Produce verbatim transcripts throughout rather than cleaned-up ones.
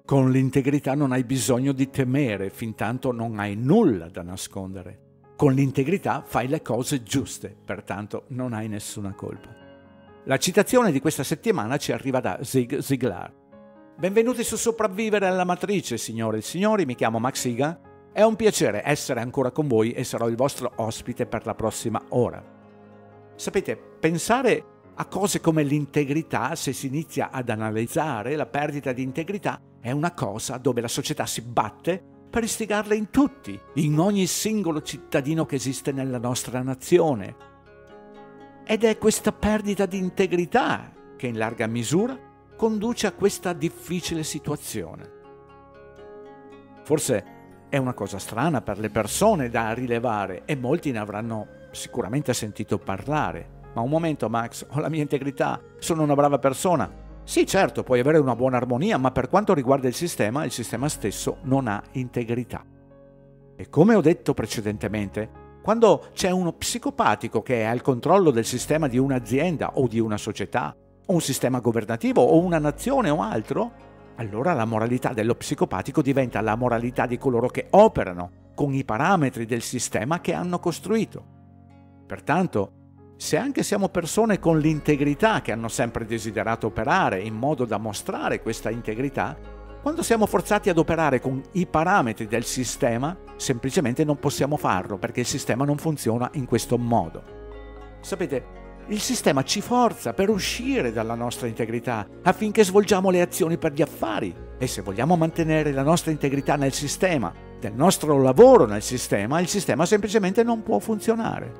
Con l'integrità non hai bisogno di temere, fintanto non hai nulla da nascondere. Con l'integrità fai le cose giuste, pertanto non hai nessuna colpa. La citazione di questa settimana ci arriva da Zig Ziglar. Benvenuti su Sopravvivere alla Matrice, signore e signori, mi chiamo Max Igan. È un piacere essere ancora con voi e sarò il vostro ospite per la prossima ora. Sapete, pensare a cose come l'integrità, se si inizia ad analizzare la perdita di integrità, è una cosa dove la società si batte per istigarla in tutti, in ogni singolo cittadino che esiste nella nostra nazione. Ed è questa perdita di integrità che in larga misura conduce a questa difficile situazione. Forse è una cosa strana per le persone da rilevare e molti ne avranno sicuramente sentito parlare. Ma un momento, Max, ho la mia integrità, sono una brava persona. Sì, certo, puoi avere una buona armonia, ma per quanto riguarda il sistema, il sistema stesso non ha integrità. E come ho detto precedentemente, quando c'è uno psicopatico che è al controllo del sistema di un'azienda o di una società, o un sistema governativo o una nazione o altro, allora la moralità dello psicopatico diventa la moralità di coloro che operano con i parametri del sistema che hanno costruito. Pertanto, se anche siamo persone con l'integrità che hanno sempre desiderato operare in modo da mostrare questa integrità, quando siamo forzati ad operare con i parametri del sistema, semplicemente non possiamo farlo perché il sistema non funziona in questo modo. Sapete, il sistema ci forza per uscire dalla nostra integrità affinché svolgiamo le azioni per gli affari e se vogliamo mantenere la nostra integrità nel sistema, del nostro lavoro nel sistema, il sistema semplicemente non può funzionare.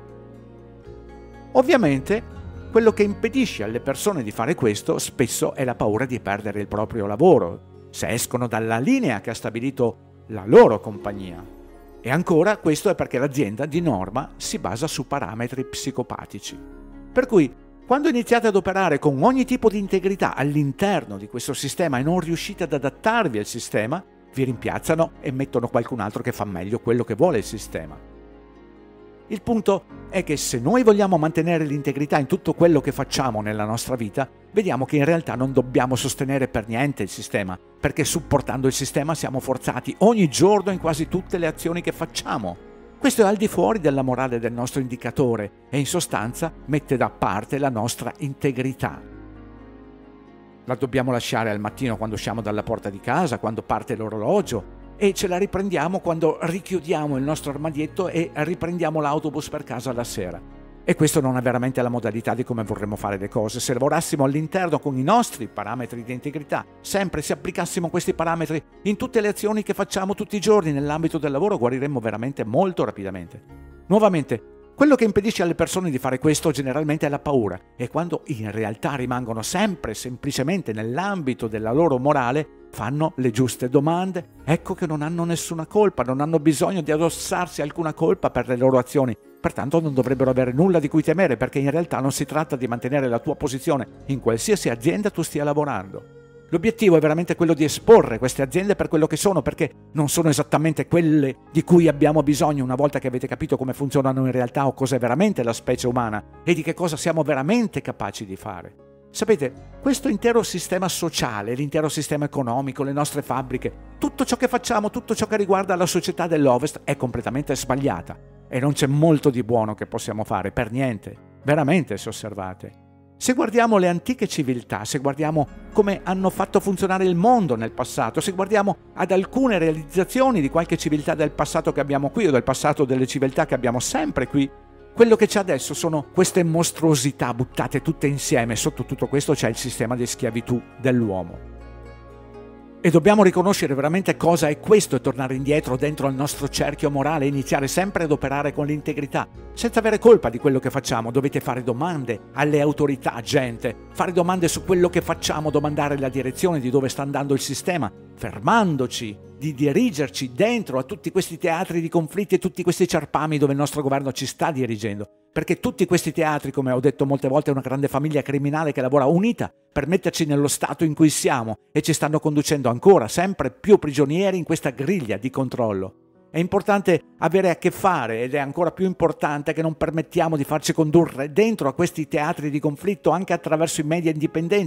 Ovviamente, quello che impedisce alle persone di fare questo spesso è la paura di perdere il proprio lavoro, se escono dalla linea che ha stabilito la loro compagnia. E ancora, questo è perché l'azienda di norma si basa su parametri psicopatici. Per cui, quando iniziate ad operare con ogni tipo di integrità all'interno di questo sistema e non riuscite ad adattarvi al sistema, vi rimpiazzano e mettono qualcun altro che fa meglio quello che vuole il sistema. Il punto è che se noi vogliamo mantenere l'integrità in tutto quello che facciamo nella nostra vita, vediamo che in realtà non dobbiamo sostenere per niente il sistema, perché supportando il sistema siamo forzati ogni giorno in quasi tutte le azioni che facciamo. Questo è al di fuori della morale del nostro indicatore e in sostanza mette da parte la nostra integrità. La dobbiamo lasciare al mattino quando usciamo dalla porta di casa, quando parte l'orologio, e ce la riprendiamo quando richiudiamo il nostro armadietto e riprendiamo l'autobus per casa la sera. E questo non è veramente la modalità di come vorremmo fare le cose. Se lavorassimo all'interno con i nostri parametri di integrità, sempre se applicassimo questi parametri in tutte le azioni che facciamo tutti i giorni nell'ambito del lavoro, guariremmo veramente molto rapidamente. Nuovamente, quello che impedisce alle persone di fare questo generalmente è la paura, e quando in realtà rimangono sempre semplicemente nell'ambito della loro morale, fanno le giuste domande, ecco che non hanno nessuna colpa, non hanno bisogno di addossarsi alcuna colpa per le loro azioni, pertanto non dovrebbero avere nulla di cui temere perché in realtà non si tratta di mantenere la tua posizione in qualsiasi azienda tu stia lavorando. L'obiettivo è veramente quello di esporre queste aziende per quello che sono, perché non sono esattamente quelle di cui abbiamo bisogno una volta che avete capito come funzionano in realtà o cos'è veramente la specie umana e di che cosa siamo veramente capaci di fare. Sapete, questo intero sistema sociale, l'intero sistema economico, le nostre fabbriche, tutto ciò che facciamo, tutto ciò che riguarda la società dell'Ovest è completamente sbagliata e non c'è molto di buono che possiamo fare, per niente, veramente se osservate. Se guardiamo le antiche civiltà, se guardiamo come hanno fatto funzionare il mondo nel passato, se guardiamo ad alcune realizzazioni di qualche civiltà del passato che abbiamo qui o del passato delle civiltà che abbiamo sempre qui, quello che c'è adesso sono queste mostruosità buttate tutte insieme. Sotto tutto questo c'è il sistema di schiavitù dell'uomo. E dobbiamo riconoscere veramente cosa è questo e tornare indietro dentro al nostro cerchio morale e iniziare sempre ad operare con l'integrità, senza avere colpa di quello che facciamo. Dovete fare domande alle autorità, gente, fare domande su quello che facciamo, domandare la direzione di dove sta andando il sistema, fermandoci di dirigerci dentro a tutti questi teatri di conflitti e tutti questi ciarpami dove il nostro governo ci sta dirigendo. Perché tutti questi teatri, come ho detto molte volte, è una grande famiglia criminale che lavora unita per metterci nello stato in cui siamo e ci stanno conducendo ancora sempre più prigionieri in questa griglia di controllo. È importante avere a che fare ed è ancora più importante che non permettiamo di farci condurre dentro a questi teatri di conflitto anche attraverso i media indipendenti,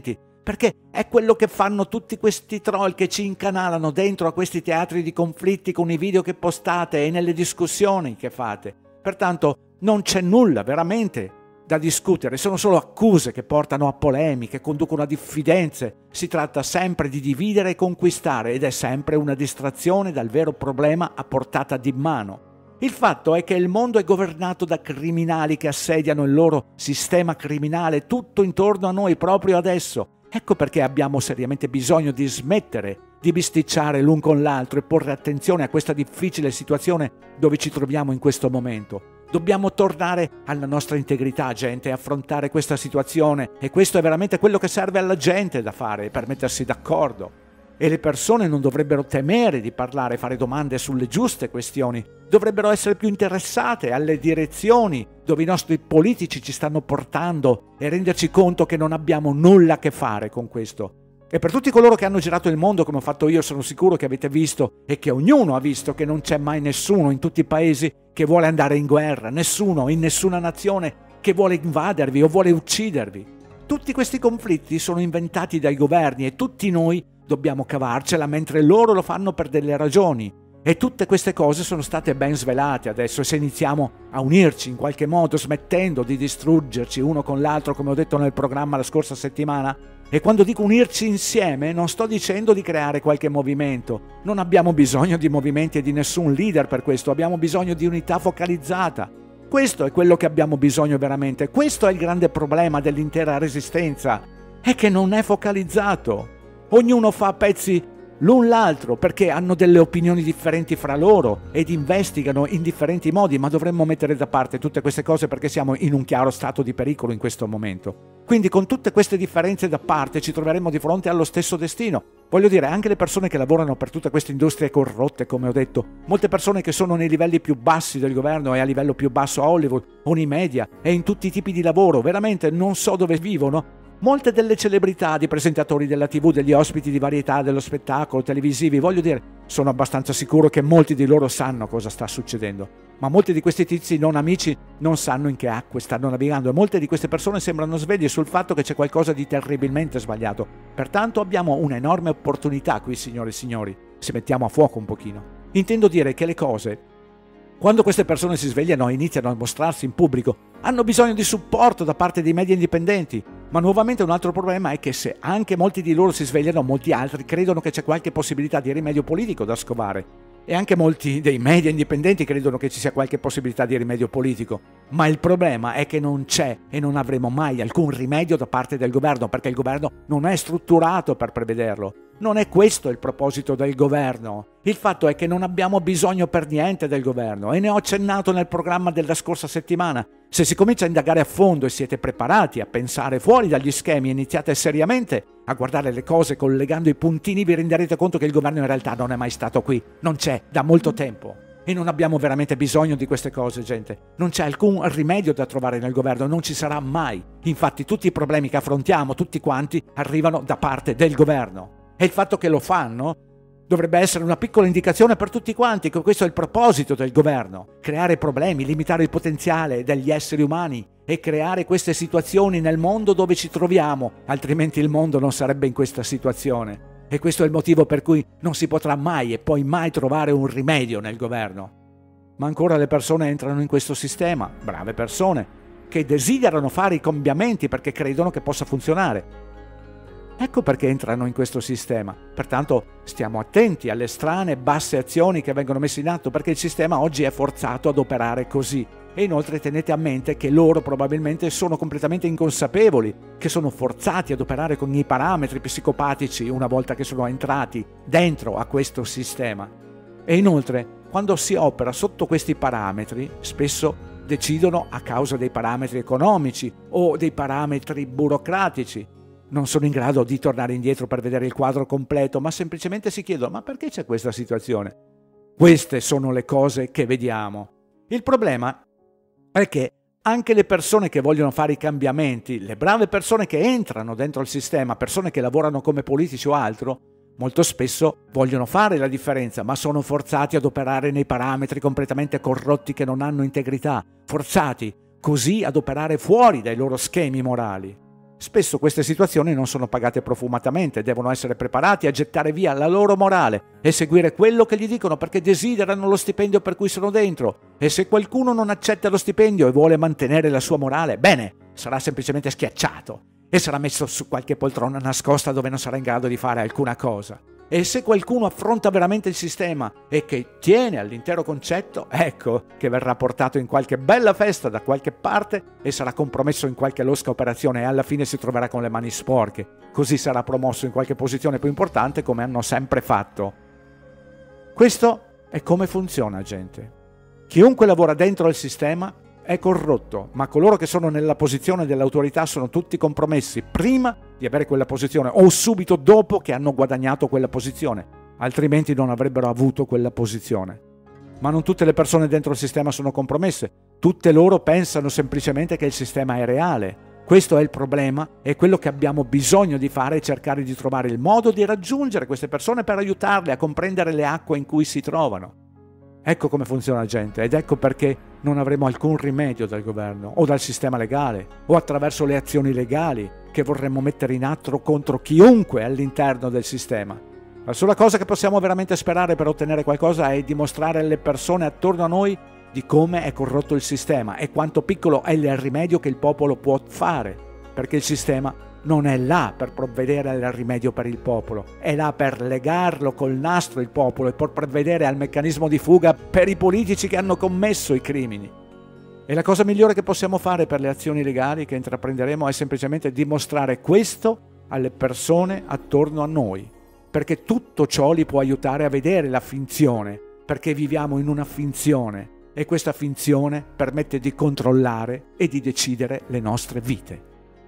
perché è quello che fanno tutti questi troll che ci incanalano dentro a questi teatri di conflitti con i video che postate e nelle discussioni che fate. Pertanto non c'è nulla veramente da discutere, sono solo accuse che portano a polemiche, conducono a diffidenze. Si tratta sempre di dividere e conquistare ed è sempre una distrazione dal vero problema a portata di mano. Il fatto è che il mondo è governato da criminali che assediano il loro sistema criminale tutto intorno a noi proprio adesso. Ecco perché abbiamo seriamente bisogno di smettere di bisticciare l'un con l'altro e porre attenzione a questa difficile situazione dove ci troviamo in questo momento. Dobbiamo tornare alla nostra integrità, gente, e affrontare questa situazione, e questo è veramente quello che serve alla gente da fare per mettersi d'accordo. E le persone non dovrebbero temere di parlare, fare domande sulle giuste questioni, dovrebbero essere più interessate alle direzioni dove i nostri politici ci stanno portando e renderci conto che non abbiamo nulla a che fare con questo. E per tutti coloro che hanno girato il mondo come ho fatto io, sono sicuro che avete visto e che ognuno ha visto che non c'è mai nessuno in tutti i paesi che vuole andare in guerra, nessuno in nessuna nazione che vuole invadervi o vuole uccidervi. Tutti questi conflitti sono inventati dai governi e tutti noi dobbiamo cavarcela mentre loro lo fanno per delle ragioni. E tutte queste cose sono state ben svelate adesso, e se iniziamo a unirci in qualche modo, smettendo di distruggerci uno con l'altro, come ho detto nel programma la scorsa settimana, e quando dico unirci insieme non sto dicendo di creare qualche movimento, non abbiamo bisogno di movimenti e di nessun leader per questo, abbiamo bisogno di unità focalizzata. Questo è quello che abbiamo bisogno veramente, questo è il grande problema dell'intera resistenza, è che non è focalizzato. Ognuno fa a pezzi l'un l'altro perché hanno delle opinioni differenti fra loro ed investigano in differenti modi, ma dovremmo mettere da parte tutte queste cose perché siamo in un chiaro stato di pericolo in questo momento. Quindi con tutte queste differenze da parte ci troveremo di fronte allo stesso destino. Voglio dire, anche le persone che lavorano per tutte queste industrie corrotte, come ho detto, molte persone che sono nei livelli più bassi del governo e a livello più basso a Hollywood o nei media e in tutti i tipi di lavoro, veramente non so dove vivono. Molte delle celebrità, di presentatori della tivù, degli ospiti di varietà, dello spettacolo, televisivi, voglio dire, sono abbastanza sicuro che molti di loro sanno cosa sta succedendo. Ma molti di questi tizi non amici non sanno in che acque stanno navigando e molte di queste persone sembrano sveglie sul fatto che c'è qualcosa di terribilmente sbagliato. Pertanto abbiamo un'enorme opportunità qui, signore e signori, se mettiamo a fuoco un pochino. Intendo dire che le cose, quando queste persone si svegliano e iniziano a mostrarsi in pubblico, hanno bisogno di supporto da parte dei media indipendenti. Ma nuovamente un altro problema è che se anche molti di loro si svegliano, molti altri credono che c'è qualche possibilità di rimedio politico da scovare. E anche molti dei media indipendenti credono che ci sia qualche possibilità di rimedio politico. Ma il problema è che non c'è e non avremo mai alcun rimedio da parte del governo, perché il governo non è strutturato per prevederlo. Non è questo il proposito del governo. Il fatto è che non abbiamo bisogno per niente del governo e ne ho accennato nel programma della scorsa settimana. Se si comincia a indagare a fondo e siete preparati a pensare fuori dagli schemi e iniziate seriamente a guardare le cose collegando i puntini, vi renderete conto che il governo in realtà non è mai stato qui, non c'è da molto tempo. E non abbiamo veramente bisogno di queste cose, gente. Non c'è alcun rimedio da trovare nel governo, non ci sarà mai. Infatti tutti i problemi che affrontiamo, tutti quanti, arrivano da parte del governo. E il fatto che lo fanno dovrebbe essere una piccola indicazione per tutti quanti che questo è il proposito del governo: creare problemi, limitare il potenziale degli esseri umani e creare queste situazioni nel mondo dove ci troviamo, altrimenti il mondo non sarebbe in questa situazione. E questo è il motivo per cui non si potrà mai e poi mai trovare un rimedio nel governo. Ma ancora le persone entrano in questo sistema, brave persone, che desiderano fare i cambiamenti perché credono che possa funzionare. Ecco perché entrano in questo sistema. Pertanto stiamo attenti alle strane e basse azioni che vengono messe in atto, perché il sistema oggi è forzato ad operare così. E inoltre tenete a mente che loro probabilmente sono completamente inconsapevoli, che sono forzati ad operare con i parametri psicopatici una volta che sono entrati dentro a questo sistema. E inoltre, quando si opera sotto questi parametri, spesso decidono a causa dei parametri economici o dei parametri burocratici. Non sono in grado di tornare indietro per vedere il quadro completo, ma semplicemente si chiedono: ma perché c'è questa situazione? Queste sono le cose che vediamo. Il problema è che anche le persone che vogliono fare i cambiamenti, le brave persone che entrano dentro il sistema, persone che lavorano come politici o altro, molto spesso vogliono fare la differenza, ma sono forzati ad operare nei parametri completamente corrotti che non hanno integrità, forzati così ad operare fuori dai loro schemi morali. Spesso queste situazioni non sono pagate profumatamente, devono essere preparati a gettare via la loro morale e seguire quello che gli dicono perché desiderano lo stipendio per cui sono dentro. E se qualcuno non accetta lo stipendio e vuole mantenere la sua morale, bene, sarà semplicemente schiacciato e sarà messo su qualche poltrona nascosta dove non sarà in grado di fare alcuna cosa. E se qualcuno affronta veramente il sistema e che tiene all'intero concetto, ecco che verrà portato in qualche bella festa da qualche parte e sarà compromesso in qualche losca operazione e alla fine si troverà con le mani sporche. Così sarà promosso in qualche posizione più importante come hanno sempre fatto. Questo è come funziona, gente. Chiunque lavora dentro il sistema è corrotto, ma coloro che sono nella posizione dell'autorità sono tutti compromessi prima di avere quella posizione o subito dopo che hanno guadagnato quella posizione, altrimenti non avrebbero avuto quella posizione. Ma non tutte le persone dentro il sistema sono compromesse, tutte loro pensano semplicemente che il sistema è reale. Questo è il problema e quello che abbiamo bisogno di fare è cercare di trovare il modo di raggiungere queste persone per aiutarle a comprendere le acque in cui si trovano. Ecco come funziona la gente ed ecco perché non avremo alcun rimedio dal governo o dal sistema legale o attraverso le azioni legali che vorremmo mettere in atto contro chiunque all'interno del sistema. La sola cosa che possiamo veramente sperare per ottenere qualcosa è dimostrare alle persone attorno a noi di come è corrotto il sistema e quanto piccolo è il rimedio che il popolo può fare, perché il sistema non è là per provvedere al rimedio per il popolo, è là per legarlo col nastro il popolo e per provvedere al meccanismo di fuga per i politici che hanno commesso i crimini. E la cosa migliore che possiamo fare per le azioni legali che intraprenderemo è semplicemente dimostrare questo alle persone attorno a noi, perché tutto ciò li può aiutare a vedere la finzione, perché viviamo in una finzione e questa finzione permette di controllare e di decidere le nostre vite.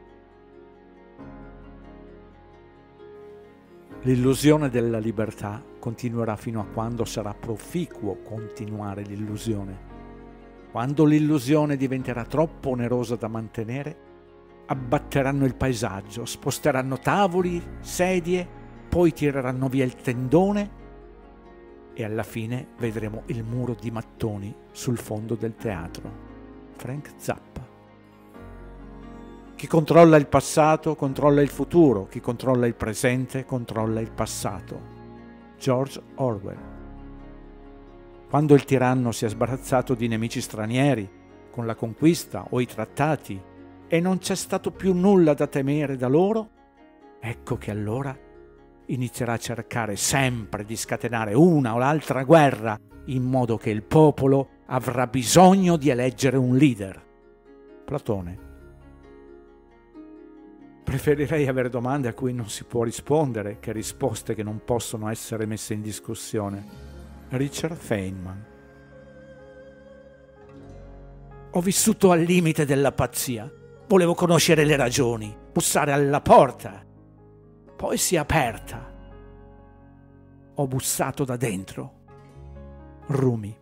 L'illusione della libertà continuerà fino a quando sarà proficuo continuare l'illusione. Quando l'illusione diventerà troppo onerosa da mantenere, abbatteranno il paesaggio, sposteranno tavoli, sedie, poi tireranno via il tendone e alla fine vedremo il muro di mattoni sul fondo del teatro. Frank Zappa. Chi controlla il passato controlla il futuro, chi controlla il presente controlla il passato. George Orwell. Quando il tiranno si è sbarazzato di nemici stranieri, con la conquista o i trattati, e non c'è stato più nulla da temere da loro, ecco che allora inizierà a cercare sempre di scatenare una o l'altra guerra, in modo che il popolo avrà bisogno di eleggere un leader. Platone. Preferirei avere domande a cui non si può rispondere che risposte che non possono essere messe in discussione. Richard Feynman. Ho vissuto al limite della pazzia. Volevo conoscere le ragioni, bussare alla porta. Poi si è aperta. Ho bussato da dentro. Rumi.